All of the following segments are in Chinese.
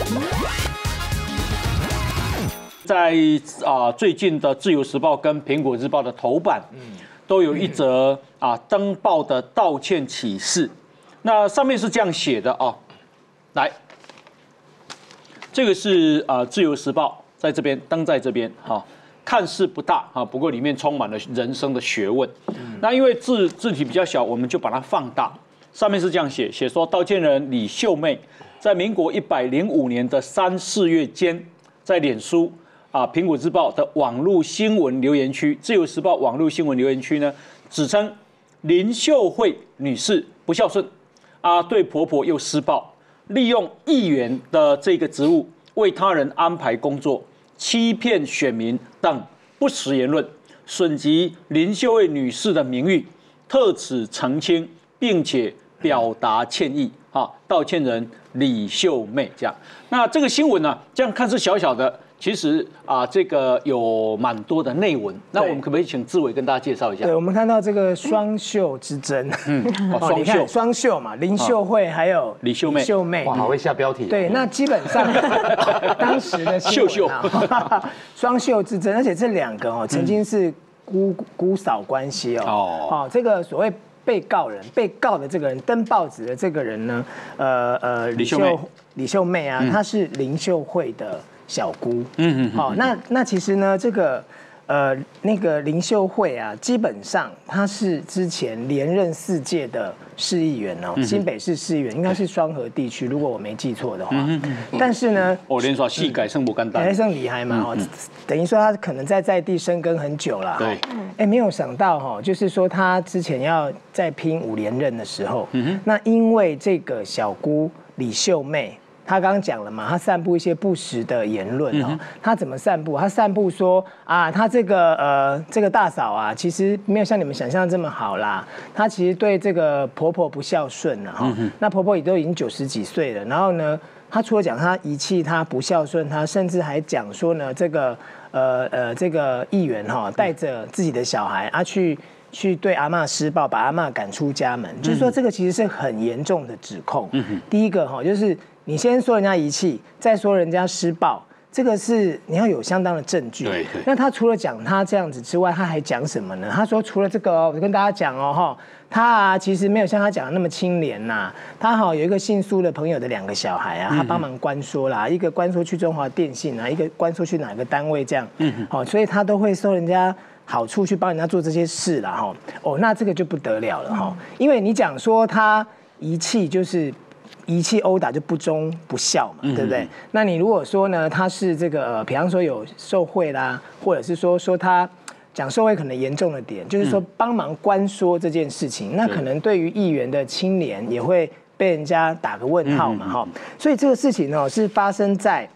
在最近的《自由时报》跟《苹果日报》的头版，都有一则登报的道歉启事。那上面是这样写的啊，来，这个是自由时报》在这边登在这边哈，看似不大啊，不过里面充满了人生的学问。那因为字体比较小，我们就把它放大。上面是这样写说道歉人李秀妹在民国105年的3、4月间，在脸书《苹果日报》的网络新闻留言区，《自由时报》网络新闻留言区呢，指称林秀慧女士不孝顺对婆婆又施暴，利用议员的这个职务为他人安排工作，欺骗选民等不实言论，损及林秀慧女士的名誉，特此澄清，并且表达歉意。道歉人李秀妹这样。那这个新闻呢，这样看似小小的。其实这个有蛮多的内文，那我们可不可以请志伟跟大家介绍一下？ 对，我们看到这个双秀之争， 双秀， 双秀嘛，林秀慧还有李秀妹， 哇，好会下标题。 对，那基本上当时的新闻双秀之争，而且这两个曾经是姑嫂关系这个所谓被告的这个人登报纸的这个人呢，李秀妹她是林秀慧的小姑，那其实呢，这个那个林秀慧基本上她是之前连任4届的市议员新北市市议员，应该是双河地区，如果我没记错的话。但是呢， 连说细改胜不干单， 胜厉害嘛等于说他可能在地生根很久了。 对， 没有想到就是说他之前要在拼5连任的时候，那因为这个小姑李秀妹。他刚刚讲了嘛，他散布一些不实的言论他怎么散布？他散布说他这个大嫂其实没有像你们想象的这么好啦。她其实对这个婆婆不孝顺那婆婆也都已经90几岁了。然后呢，她除了讲她遗弃她、不孝顺她，甚至还讲说呢，这个议员带着自己的小孩去对阿嬷施暴，把阿嬷赶出家门。就是说，这个其实是很严重的指控。第一个就是你先说人家遗弃，再说人家施暴，这个是你要有相当的证据。 对。 那他除了讲他这样子之外，他还讲什么呢？他说除了这个我跟大家讲他其实没有像他讲的那么清廉呐。他有一个姓苏的朋友的2个小孩他帮忙关说啦，一个关说去中华电信一个关说去哪个单位这样。所以他都会收人家好处去帮人家做这些事啦那这个就不得了了因为你讲说他遗弃就是遗弃殴打就不忠不孝嘛，对不对？那你如果说呢，他是这个比方说有受贿啦，或者是说他讲受贿可能严重的点，就是说帮忙关说这件事情，那可能对于议员的清廉也会被人家打个问号嘛所以这个事情是发生在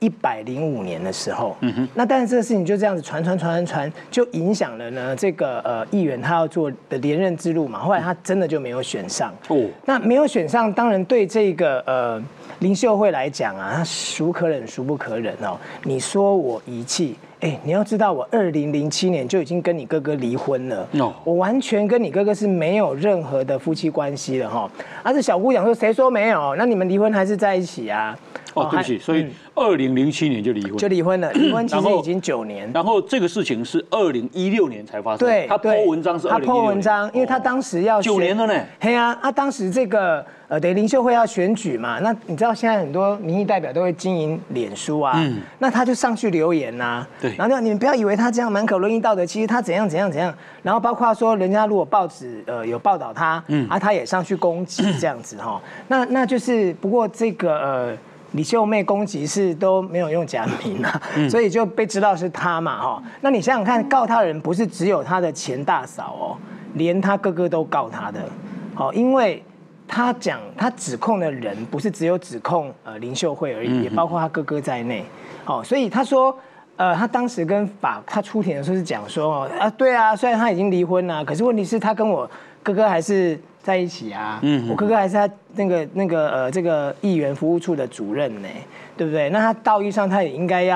105年的时候，那但是这个事情就这样子传，就影响了呢这个议员他要做的连任之路嘛。后来他真的就没有选上。那没有选上，当然对这个林秀慧来讲他孰可忍孰不可忍你说我遗弃，你要知道我2007年就已经跟你哥哥离婚了，我完全跟你哥哥是没有任何的夫妻关系了这小姑讲说谁说没有？那你们离婚还是在一起啊？ 对不起，所以2007年就离婚了，离婚其实已经9年。 然后这个事情是2016年才发生。 对， 他 po 文章是2016年。 他 po 文章，因为他当时要 9年了呢。 他当时这个等于林秀慧要选举嘛，那你知道现在很多民意代表都会经营脸书那他就上去留言对， 然后你们不要以为他这样满口伦理道德，其实他怎样，然后包括说人家如果报纸有报道他，他也上去攻击这样子那就是不过这个李秀妹攻击是都没有用假名所以就被知道是他嘛那你想想看，告他的人不是只有他的前大嫂连他哥哥都告他的因为他指控的人不是只有指控林秀慧而已，也包括他哥哥在内所以他说他当时跟他出庭的时候是讲说对虽然他已经离婚了，可是问题是他跟我哥哥还是在一起我哥哥还是他这个议员服务处的主任呢，对不对？那他道义上他也应该要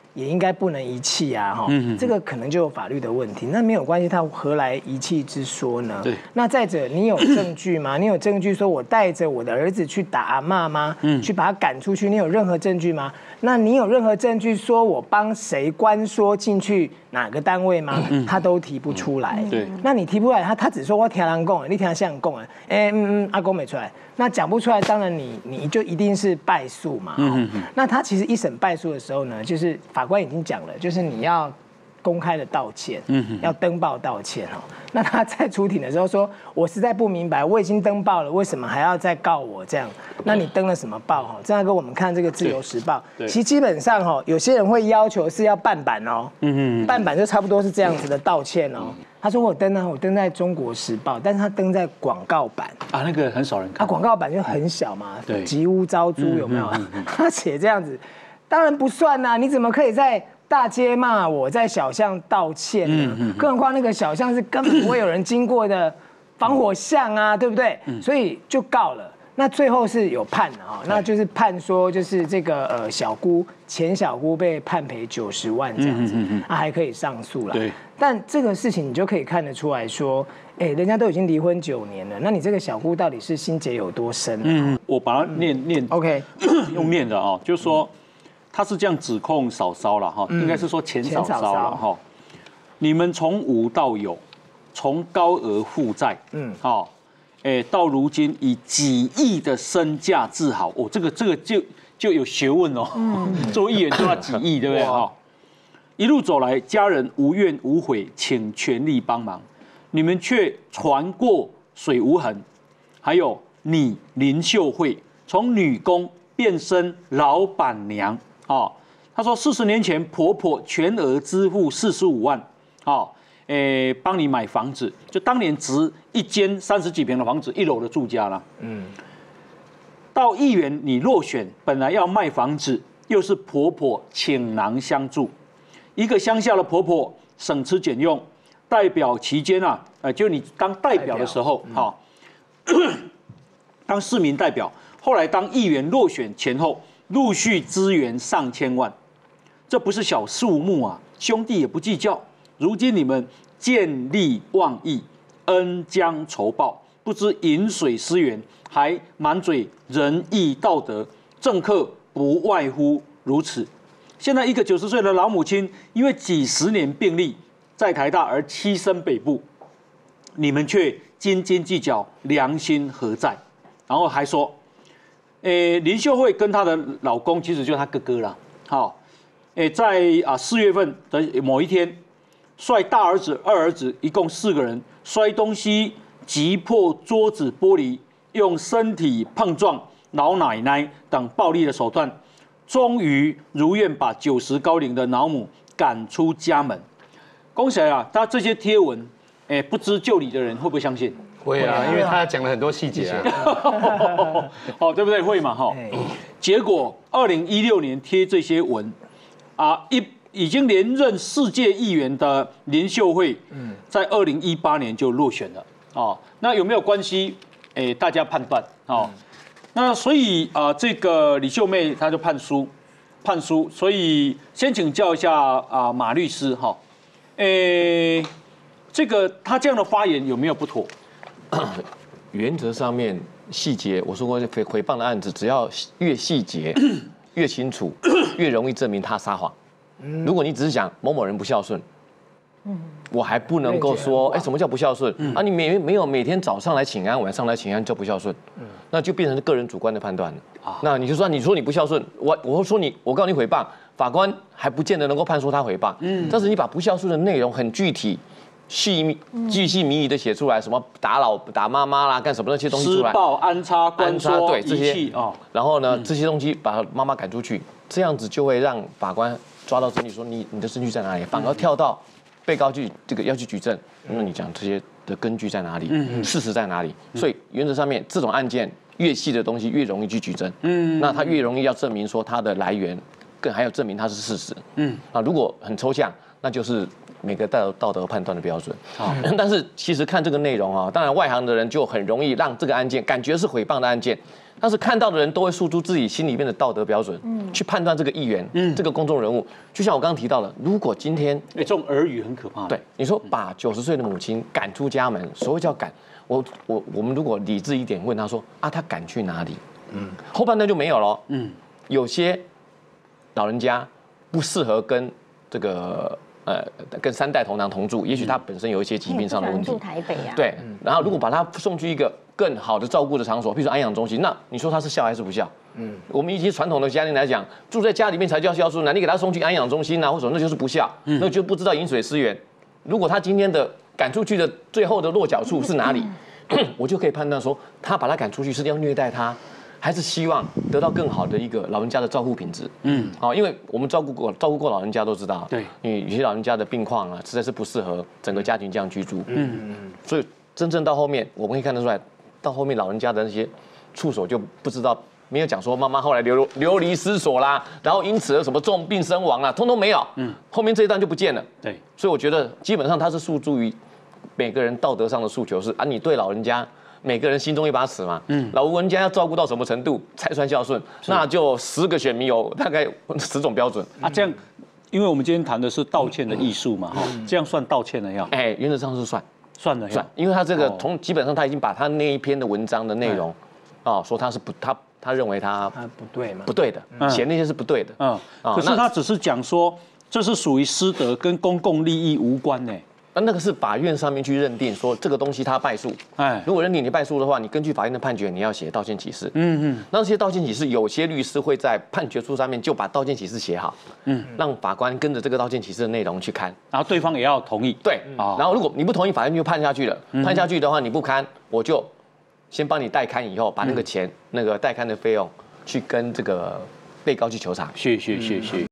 也应该不能遗弃啊，哈，这个可能就有法律的问题。那没有关系，他何来遗弃之说呢？ 对。 那再者，你有证据吗？你有证据说我带着我的儿子去打阿嬷吗？去把他赶出去，你有任何证据吗？那你有任何证据说我帮谁关说进去哪个单位吗？他都提不出来。 对。 那你提不出来，他只说我听人讲，你听像讲啊，阿公没出来，那讲不出来，当然你就一定是败诉嘛。那他其实一审败诉的时候呢，就是法官已经讲了，就是你要公开的道歉，要登报道歉哦。那他在出庭的时候说，我实在不明白，我已经登报了，为什么还要再告我这样？那你登了什么报哈？这样跟我们看这个《自由时报》，其实基本上哈，有些人会要求是要半版哦，半版就差不多是这样子的道歉哦。他说我登在《中国时报》，但是他登在广告版啊，那个很少人看。 广告版就很小嘛， 对， 吉屋招租有没有？他写这样子，当然不算呐，你怎么可以在大街骂我，在小巷道歉呢？更何况那个小巷是根本不会有人经过的防火巷啊，对不对？所以就告了。那最后是有判的哈，那就是判说就是这个前小姑被判赔90万这样子，还可以上诉啦。 对。 但这个事情你就可以看得出来说，人家都已经离婚9年了，那你这个小姑到底是心结有多深？ 我把它念 OK， 用念的哦，就是说。他是这样指控嫂嫂了哈，应该是说前嫂嫂了哈。你们从无到有，从高额负债，到如今以几亿的身价自豪，这个就有学问哦。做议员就要几亿，对不对哈？一路走来，家人无怨无悔，请全力帮忙，你们却船过水无痕。还有你林秀慧从女工变身老板娘。他说40年前婆婆全额支付45万，帮你买房子，就当年值1间30几坪的房子，1楼的住家了。到议员你落选，本来要卖房子，又是婆婆倾囊相助，一个乡下的婆婆省吃俭用，代表期间啊，就你当代表的时候，当市民代表，后来当议员落选前后。陆续支援上千万，这不是小数目啊！兄弟也不计较。如今你们见利忘义，恩将仇报，不知饮水思源，还满嘴仁义道德，政客不外乎如此。现在一个90岁的老母亲，因为几十年病历在台大而栖身北部，你们却斤斤计较，良心何在？然后还说。林秀慧跟她的老公其实就是她哥哥啦。在4月份的某一天，率大儿子、二儿子一共4个人摔东西，击破桌子玻璃，用身体碰撞老奶奶等暴力的手段，终于如愿把90高龄的老母赶出家门。恭喜啊！他这些贴文，不知就理的人会不会相信？ 会啊，因为他讲了很多细节啊， 对不对？会嘛哈？结果2016年贴这些文，已经连任世界议员的林秀慧，在2018年就落选了那有没有关系？大家判断那所以这个李秀妹她就判输，所以先请教一下马律师哈，这个他这样的发言有没有不妥？ 原则上面细节，我说过诽谤的案子，只要越细节、越清楚，越容易证明他撒谎。如果你只是讲某某人不孝顺，我还不能够说，什么叫不孝顺你没有每天早上来请安，晚上来请安叫不孝顺，那就变成个人主观的判断了。那你就说你不孝顺，我说我告诉你诽谤，法官还不见得能够判说他诽谤。但是你把不孝顺的内容很具体。巨细靡遗的写出来，什么打妈妈啦，干什么那些东西出来， 施暴、安插、关说、 对这些然后呢，这些东西把妈妈赶出去，这样子就会让法官抓到证据，说你的证据在哪里，反而跳到被告这个要去举证，那你讲这些的根据在哪里，事实在哪里？所以原则上面，这种案件越细的东西越容易去举证，那他越容易要证明说它的来源，还有证明它是事实，如果很抽象，那就是每个道德判断的标准。但是其实看这个内容当然外行的人就很容易让这个案件感觉是诽谤的案件， 但是看到的人都会诉诸自己心里面的道德标准，去判断这个议员，这个公众人物。就像我刚刚提到的，如果今天， 这种耳语很可怕。 对，你说把90岁的母亲赶出家门，所谓叫赶，我们如果理智一点问他说啊，他赶去哪里？后半段就没有了。有些老人家不适合跟这个跟3代同堂同住，也许他本身有一些疾病上的问题。 住台北啊。 对，然后如果把他送去一个更好的照顾的场所，比如说安养中心，那你说他是孝还是不孝？我们以及传统的家庭来讲，住在家里面才叫孝顺呢。你给他送去安养中心啊，或者那就是不孝，那就不知道饮水思源。如果他今天的赶出去的最后的落脚处是哪里，我就可以判断说，他把他赶出去是要虐待他，还是希望得到更好的一个老人家的照顾品质。好，因为我们照顾过老人家都知道， 对， 因为有些老人家的病况啊，实在是不适合整个家庭这样居住。所以真正到后面，我们可以看得出来，到后面老人家的那些处所就不知道。没有讲说妈妈后来流离失所啦，然后因此而什么重病身亡啦，通通没有。后面这一段就不见了。 对， 所以我觉得基本上他是诉诸于每个人道德上的诉求是啊，你对老人家每个人心中一把尺嘛。老人家要照顾到什么程度才算孝顺？那就10个选民有大概10种标准啊。这样，因为我们今天谈的是道歉的艺术嘛，这样算道歉了要？ 原则上是算了算，因为他这个基本上他已经把他那一篇的文章的内容说他是不他认为他不对嘛， 不对的，写那些是不对的。 可是他只是讲说这是属于私德，跟公共利益无关呢。 那个是法院上面去认定说这个东西他败诉。如果认定你败诉的话，你根据法院的判决，你要写道歉启事。那些道歉启事，有些律师会在判决书上面就把道歉启事写好，让法官跟着这个道歉启事的内容去看， 然后对方也要同意。 对，然后如果你不同意，法院就判下去了。判下去的话，你不堪，我就先帮你代勘，以后把那个钱、那个代勘的费用去跟这个被告去求偿。 谢谢。